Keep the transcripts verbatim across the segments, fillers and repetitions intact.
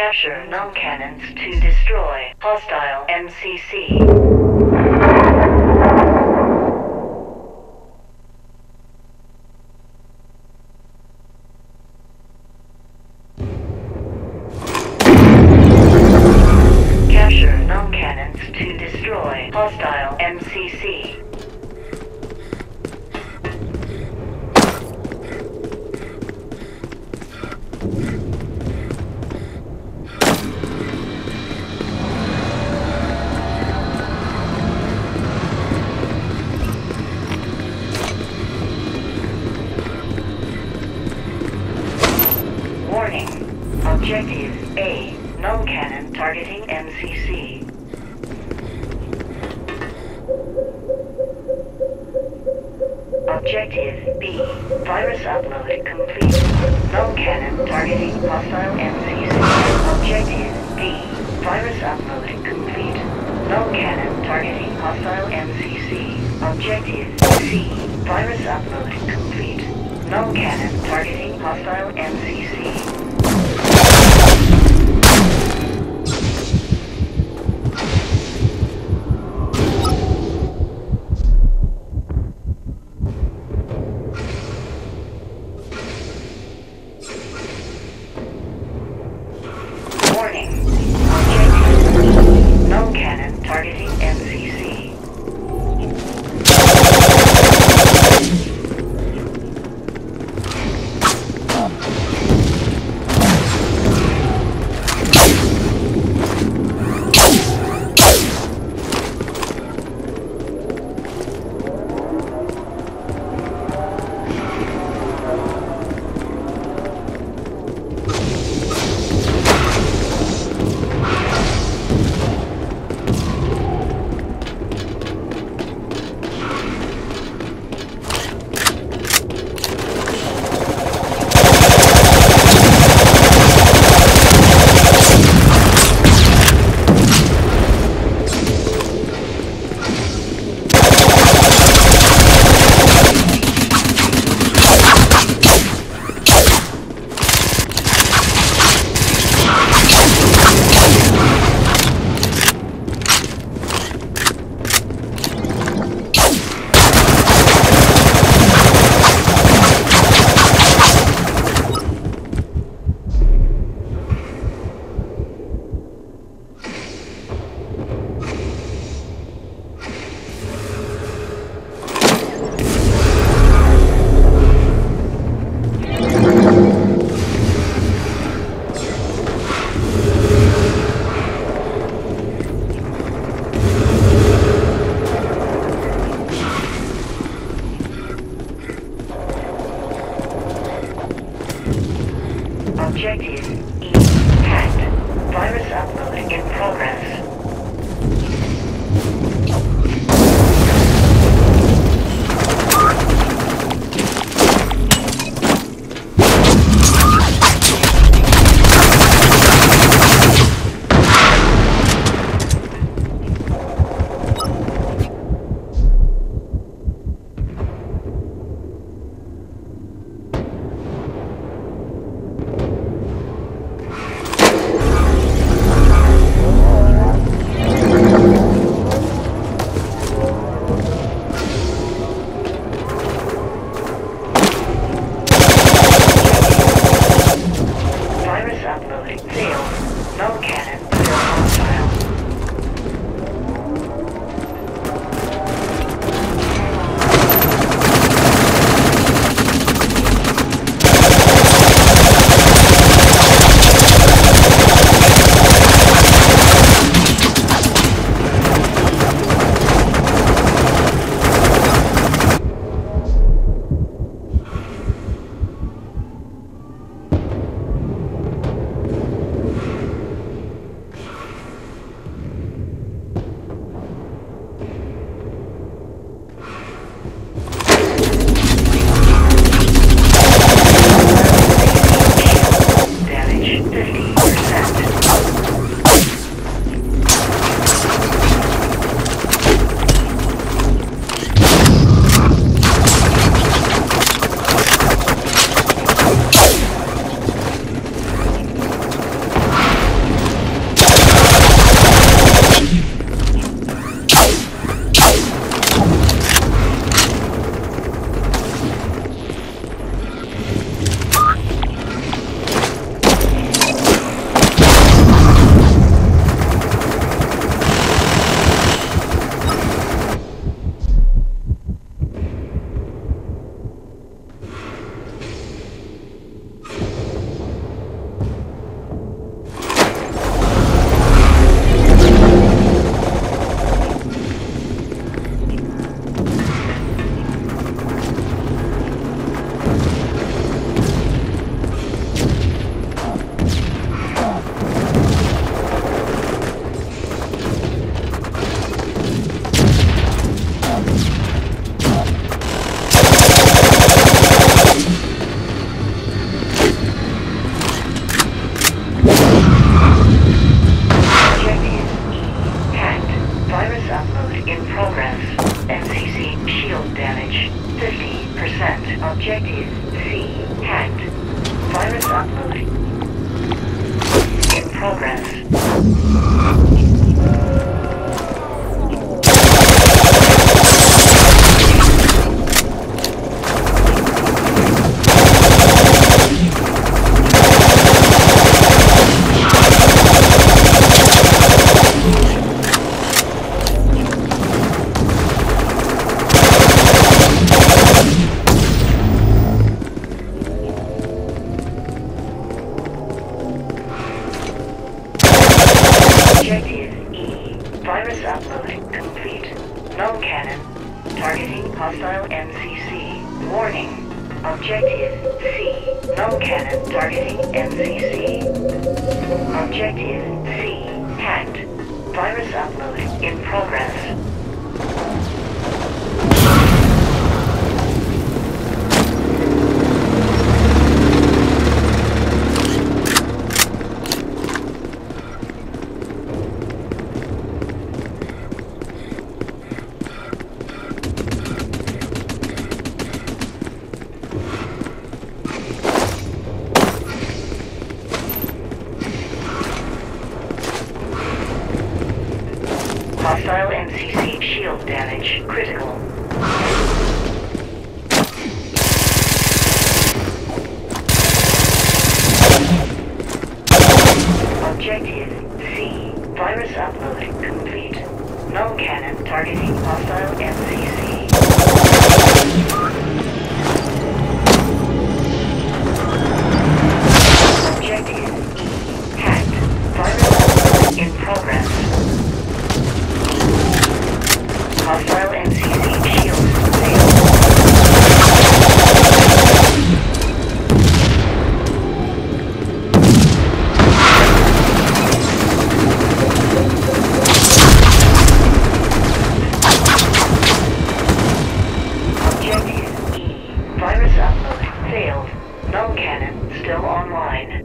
Capture null cannons to destroy hostile M C C. Capture null cannons to destroy hostile M C C. Warning. Objective A. Null cannon targeting M C C. Objective B. Virus upload complete. Null cannon targeting hostile M C C. Objective B. Virus upload complete. Null cannon targeting hostile M C C. Objective C. Virus upload complete. Null cannon targeting hostile M C C. Warning. Objective E. Null cannon targeting M C C. Virus upload complete. Null cannon. Targeting hostile M C C. Warning. Objective C. Null cannon targeting M C C. Objective C. Hacked. Virus upload in progress. Hostile M C C shield damage critical. Objective C. Virus upload complete. Null cannon targeting hostile M C C. Objective E. Hacked. Virus upload in progress. Hostile M C C shields failed. Objective E. Virus upload failed. Null cannon still online.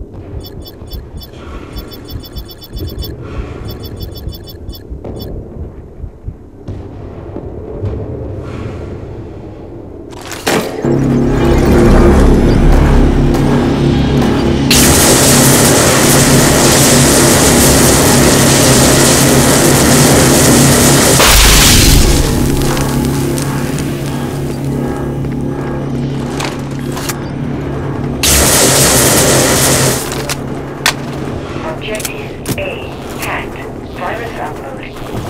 Objective A. Hacked. Virus upload.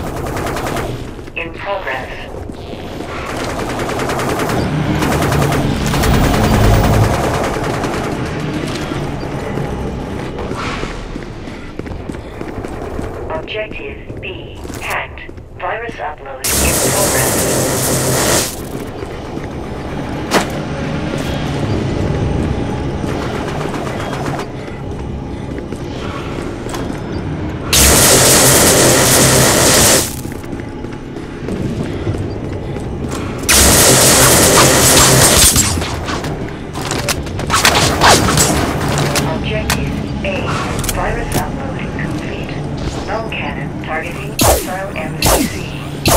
In progress. Objective B. Hacked. Virus upload in progress. Objective A. Virus upload complete. Null cannon targeting hostile M C C.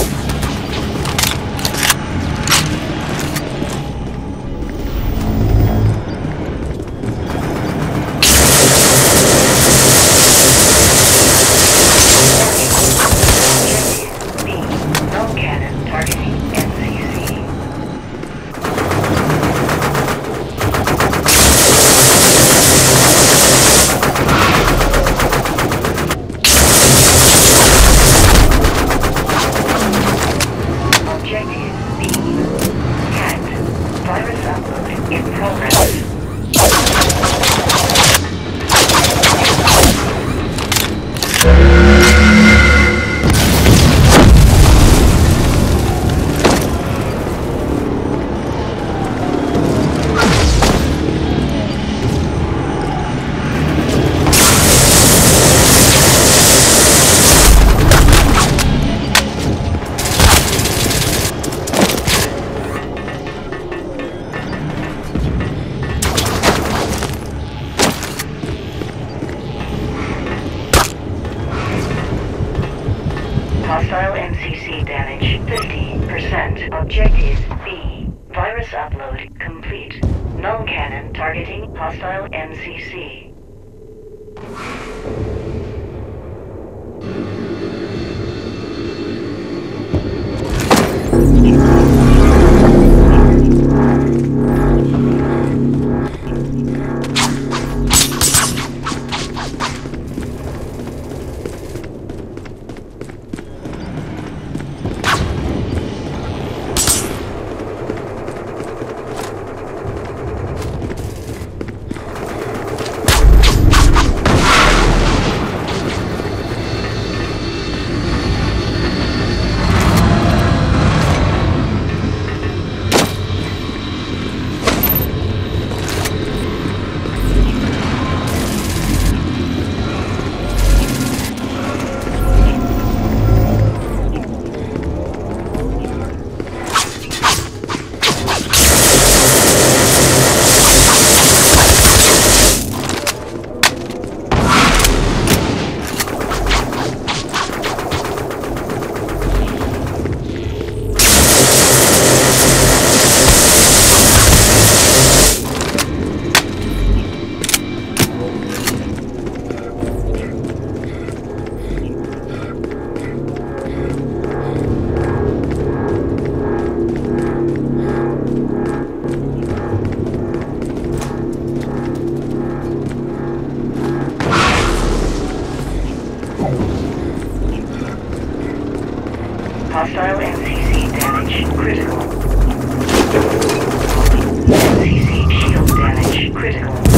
Objective B. Null cannon targeting M C C. Objective B. Hacked. Virus upload in progress. Hostile M C C damage fifty percent. Objective B. Virus upload complete. Null cannon targeting hostile M C C. Hostile M C C damage critical. M C C shield damage critical.